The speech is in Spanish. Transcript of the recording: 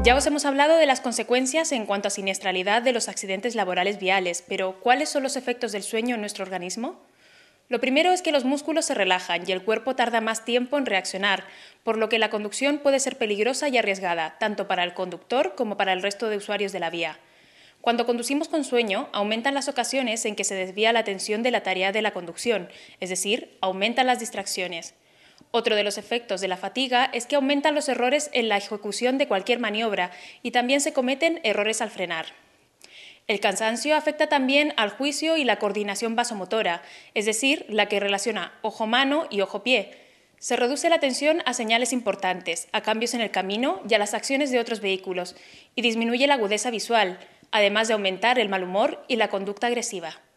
Ya os hemos hablado de las consecuencias en cuanto a siniestralidad de los accidentes laborales viales, pero ¿cuáles son los efectos del sueño en nuestro organismo? Lo primero es que los músculos se relajan y el cuerpo tarda más tiempo en reaccionar, por lo que la conducción puede ser peligrosa y arriesgada, tanto para el conductor como para el resto de usuarios de la vía. Cuando conducimos con sueño, aumentan las ocasiones en que se desvía la atención de la tarea de la conducción, es decir, aumentan las distracciones. Otro de los efectos de la fatiga es que aumentan los errores en la ejecución de cualquier maniobra y también se cometen errores al frenar. El cansancio afecta también al juicio y la coordinación vasomotora, es decir, la que relaciona ojo-mano y ojo-pie. Se reduce la atención a señales importantes, a cambios en el camino y a las acciones de otros vehículos, y disminuye la agudeza visual, además de aumentar el mal humor y la conducta agresiva.